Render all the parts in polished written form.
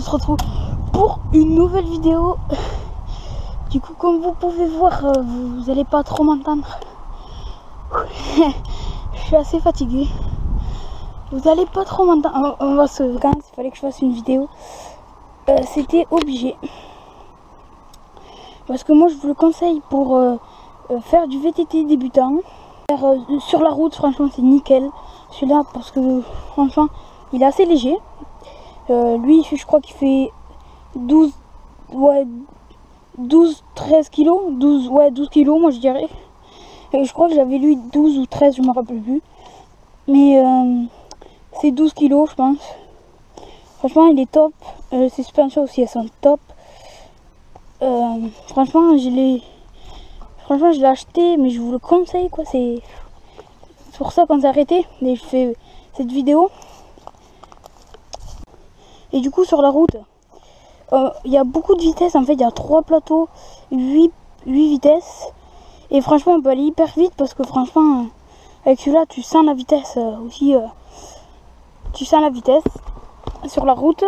se retrouve pour une nouvelle vidéo. Du coup, comme vous pouvez voir, vous allez pas trop m'entendre. Je suis assez fatiguée. Vous allez pas trop m'entendre. On va se quand même, il fallait que je fasse une vidéo. C'était obligé. Parce que moi, je vous le conseille pour faire du VTT débutant. Sur la route, franchement, c'est nickel. Celui-là, parce que franchement, il est assez léger. Lui, je crois qu'il fait 12, 13 kilos. 12 kilos, moi je dirais. Et je crois que j'avais lui 12 ou 13, je me rappelle plus. Mais c'est 12 kilos, je pense. Franchement, il est top. Ses suspensions aussi, elles sont top. Franchement, je l'ai acheté, mais je vous le conseille, quoi. C'est pour ça qu'on s'est arrêté. Et je fais cette vidéo. Et du coup, sur la route, il y a beaucoup de vitesses. En fait, il y a 3 plateaux, 8 vitesses. Et franchement, on peut aller hyper vite parce que franchement, avec celui-là, tu sens la vitesse aussi. Tu sens la vitesse sur la route.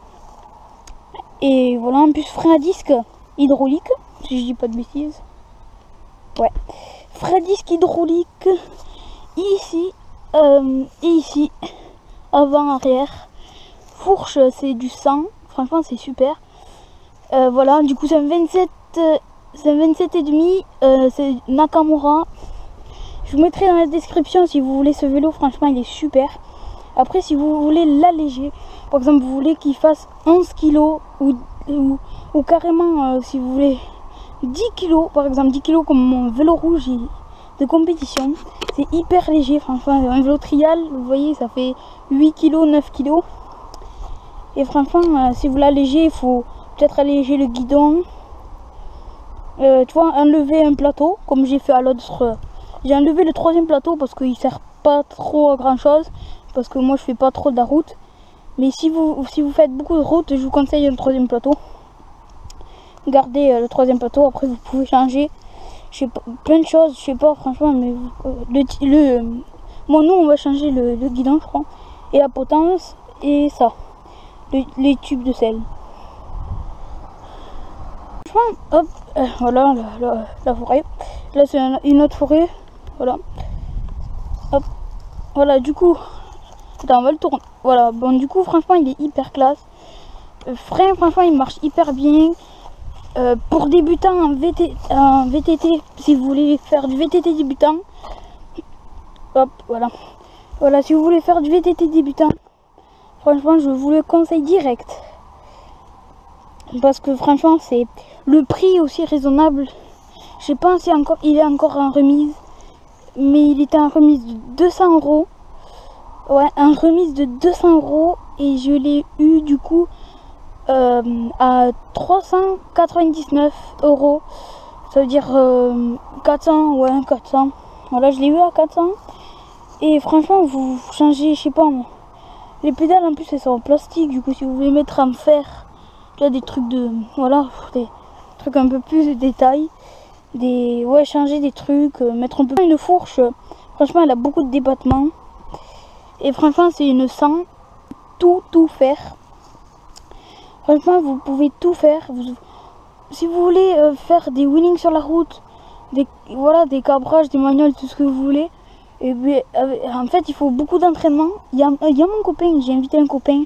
Et voilà, en plus, frein à disque hydraulique, si je dis pas de bêtises. Ouais, frein à disque hydraulique ici et ici, avant, arrière. Fourche, c'est du 100, franchement c'est super. Voilà, du coup c'est un 27, et demi, c'est Nakamura. Je vous mettrai dans la description si vous voulez ce vélo, franchement il est super. Après, si vous voulez l'alléger, par exemple vous voulez qu'il fasse 11 kg ou carrément si vous voulez 10 kg, par exemple 10 kg comme mon vélo rouge de compétition, c'est hyper léger, franchement. Un vélo trial, vous voyez, ça fait 8 kg, 9 kg. Et franchement, si vous l'allégez, il faut peut-être alléger le guidon. Tu vois, enlever un plateau, comme j'ai fait à l'autre. J'ai enlevé le 3e plateau parce qu'il sert pas trop à grand chose. Parce que moi, je fais pas trop de la route. Mais si vous faites beaucoup de route, je vous conseille un 3e plateau. Gardez le 3e plateau, après vous pouvez changer. Je sais pas, plein de choses, je sais pas franchement, mais moi, nous, on va changer le guidon, je crois. Et la potence, et ça. Les tubes de sel. Hop, voilà la forêt. Là c'est une autre forêt. Voilà. Hop. Voilà, du coup. Attends, on va le tourner. Voilà, bon, du coup, franchement, il est hyper classe. Frein, franchement, il marche hyper bien. Pour débutants en VTT, si vous voulez faire du VTT débutant. Hop, voilà. Voilà, si vous voulez faire du VTT débutant. Franchement, je vous le conseille direct. Parce que franchement, c'est le prix aussi raisonnable. Je sais pas si il est encore en remise. Mais il était en remise de 200 €. Ouais, en remise de 200 €. Et je l'ai eu du coup à 399 €. Ça veut dire 400, ouais, 400. Voilà, je l'ai eu à 400. Et franchement, vous changez, je sais pas moi. Les pédales en plus elles sont en plastique, du coup si vous voulez mettre en fer, tu as des trucs de, voilà, des trucs un peu plus de détails, changer des trucs, mettre un peu une fourche. Franchement elle a beaucoup de débattements et franchement c'est une 100, tout faire. Franchement vous pouvez tout faire. Si vous voulez faire des wheelings sur la route, des cabrages, des manuels, tout ce que vous voulez. Et bien, en fait, il faut beaucoup d'entraînement. Il y a mon copain, j'ai invité un copain.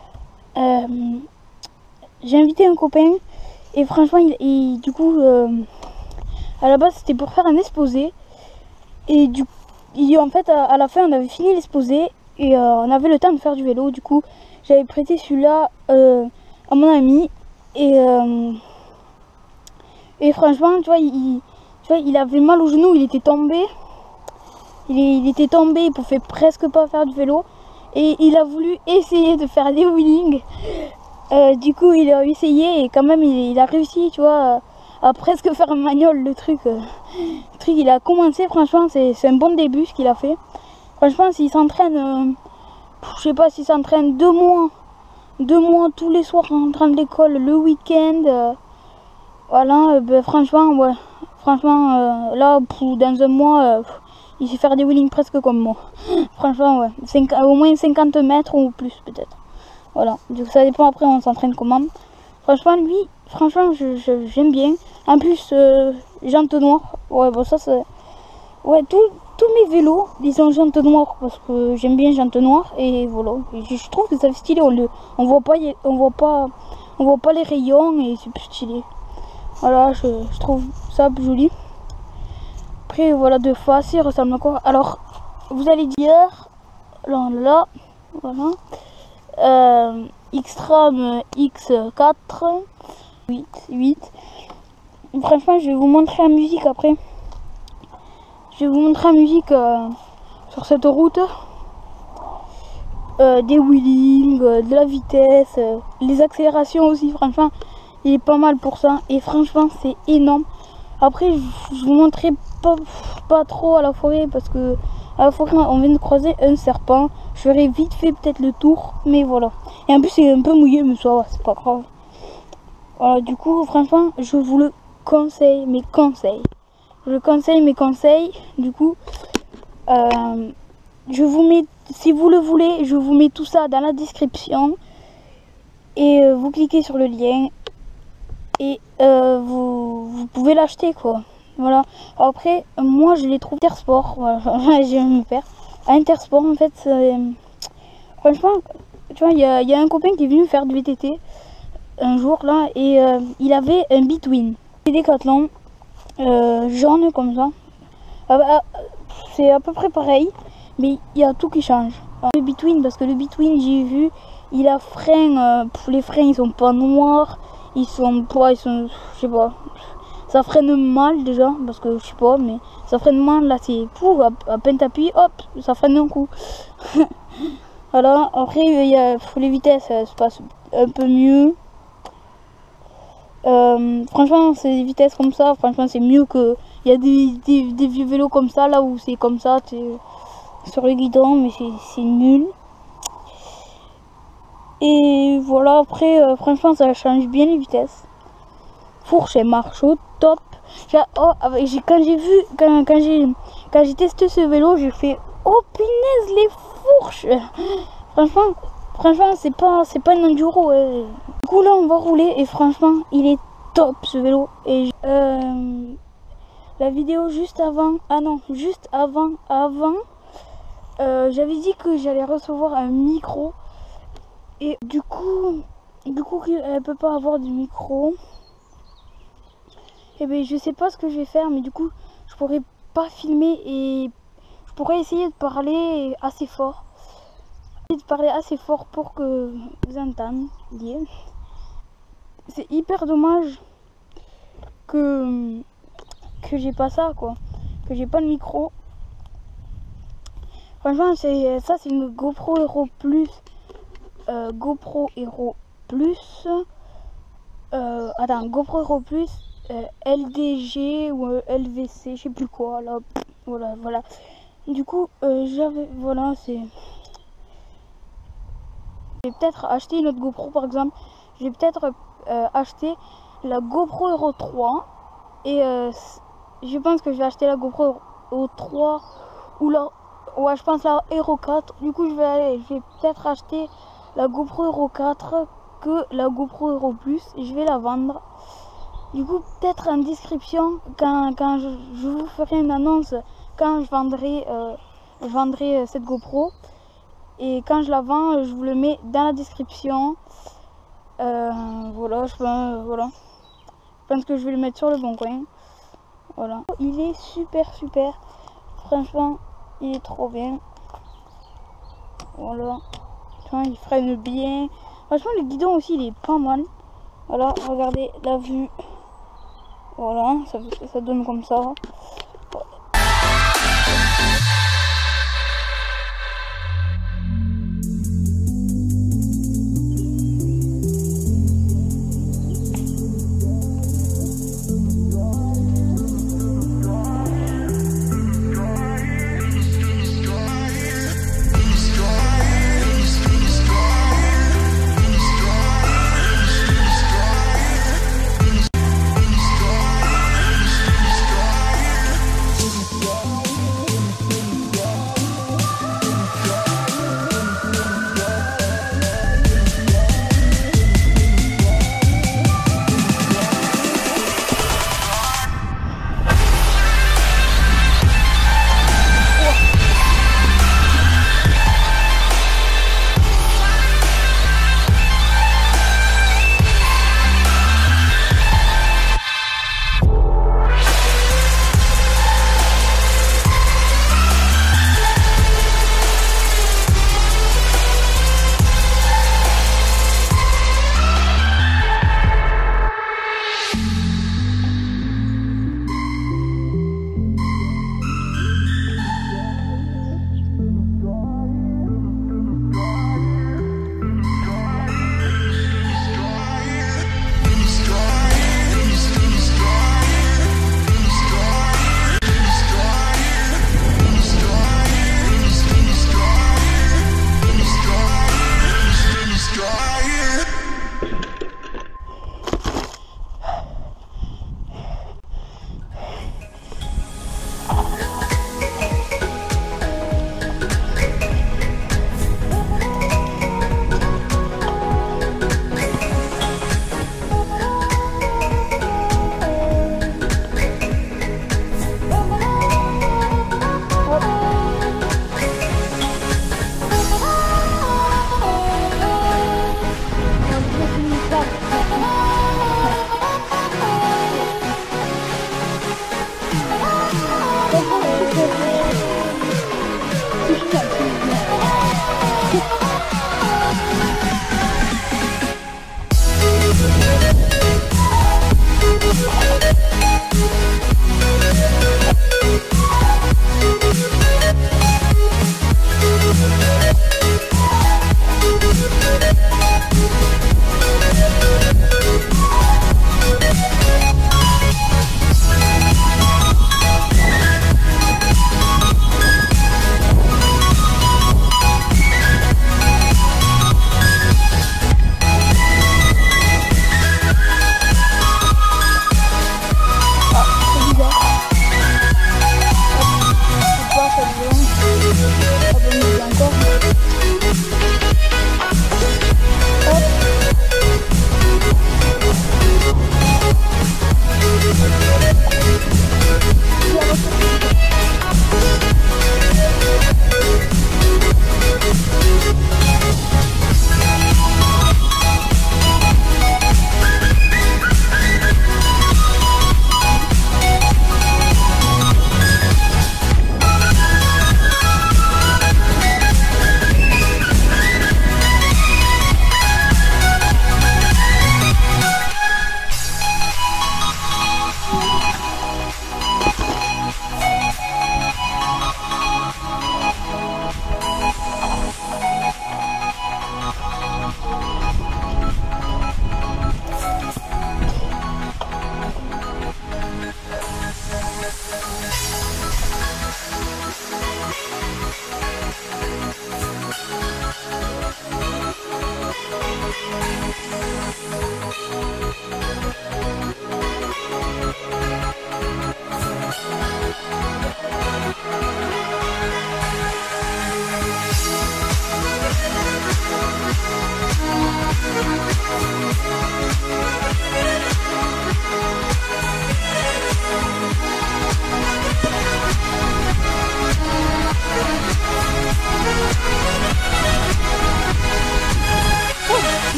Et franchement, du coup, à la base, c'était pour faire un exposé. Et en fait, à la fin, on avait fini l'exposé. Et on avait le temps de faire du vélo. Du coup, j'avais prêté celui-là à mon ami. Et franchement, tu vois, il avait mal au genou, il était tombé. Il était tombé, il pouvait presque pas faire du vélo. Et il a voulu essayer de faire des wheelings. Du coup, il a essayé et quand même, il a réussi, tu vois, à presque faire un manual, le truc. Il a commencé, franchement, c'est un bon début ce qu'il a fait. Franchement, s'il s'entraîne, je sais pas, s'il s'entraîne 2 mois tous les soirs en rentrant de l'école, le week-end, voilà, ben, franchement, ouais. Franchement, là, dans un mois... il sait faire des wheelings presque comme moi. Franchement, ouais. Au moins 50 mètres ou plus, peut-être. Voilà, du coup ça dépend après on s'entraîne comment. Franchement lui, franchement j'aime bien. En plus jante noire, ouais bon ça c'est... Ouais tous mes vélos ils sont jante noire parce que j'aime bien jante noire et voilà. Et je trouve que ça fait stylé, on voit pas les rayons et c'est plus stylé. Voilà, je trouve ça plus joli. Après voilà de face il ressemble à quoi? Alors vous allez dire là voilà. X-Tram X4 8. Franchement je vais vous montrer la musique après. Je vais vous montrer la musique sur cette route. Des wheelings, de la vitesse, les accélérations aussi, franchement il est pas mal pour ça et franchement c'est énorme. Après je vous montrerai pas trop à la forêt parce que à la forêt on vient de croiser un serpent. Je ferai vite fait peut-être le tour, mais voilà. Et en plus c'est un peu mouillé, mais ça va, c'est pas grave. Voilà, du coup franchement je vous le conseille, mes conseils. Du coup je vous mets, si vous le voulez, je vous mets tout ça dans la description. Et vous cliquez sur le lien. Et vous pouvez l'acheter quoi. Voilà. Après, moi je les trouve Intersport. Voilà. Je vais me faire. À Intersport en fait, franchement, tu vois, il y a un copain qui est venu faire du VTT un jour là. Et il avait un Between. C'est Decathlon. Jaune comme ça. C'est à peu près pareil. Mais il y a tout qui change. Alors, le Between, parce que le Between j'ai vu, il a frein, les freins ils sont pas noirs, ils sont, je sais pas, ça freine mal déjà, parce que je sais pas, mais ça freine mal, là c'est pour, à peine t'appuies, hop, ça freine d'un coup. Voilà, après il y a les vitesses, ça se passe un peu mieux. Franchement c'est des vitesses comme ça, franchement c'est mieux que, il y a des vieux vélos comme ça, là où c'est comme ça, sur le guidon, mais c'est nul. Et voilà, après franchement ça change bien les vitesses. Fourche elle marche au top. Quand j'ai testé ce vélo, j'ai fait oh punaise les fourches. Franchement c'est pas un enduro. Du coup là on va rouler et franchement il est top ce vélo. Et la vidéo juste avant, juste avant, j'avais dit que j'allais recevoir un micro. Et du coup elle peut pas avoir du micro. Et ben je sais pas ce que je vais faire, mais du coup je pourrais pas filmer et je pourrais essayer de parler assez fort. Pour que vous entendiez. C'est hyper dommage que j'ai pas ça quoi, que j'ai pas le micro. Franchement c'est une GoPro Hero Plus. GoPro Hero Plus. GoPro Hero Plus LDG ou LVC, je sais plus quoi là. Voilà. Du coup, voilà, je vais peut-être acheter une autre GoPro par exemple. Je vais peut-être acheter la GoPro Hero 3 et je pense que je vais acheter la GoPro Hero 3 ou la, ouais, je pense la Hero 4. Du coup, je vais peut-être acheter la GoPro Hero 4 que la GoPro Hero Plus et je vais la vendre. Du coup peut-être en description quand je vous ferai une annonce quand je vendrai cette GoPro, et quand je la vends je vous le mets dans la description. Voilà, je pense que je vais le mettre sur le bon coin. Voilà, il est super, franchement il est trop bien. Voilà, il freine bien. Franchement le guidon aussi il est pas mal. Voilà, regardez la vue. Voilà, ça donne comme ça.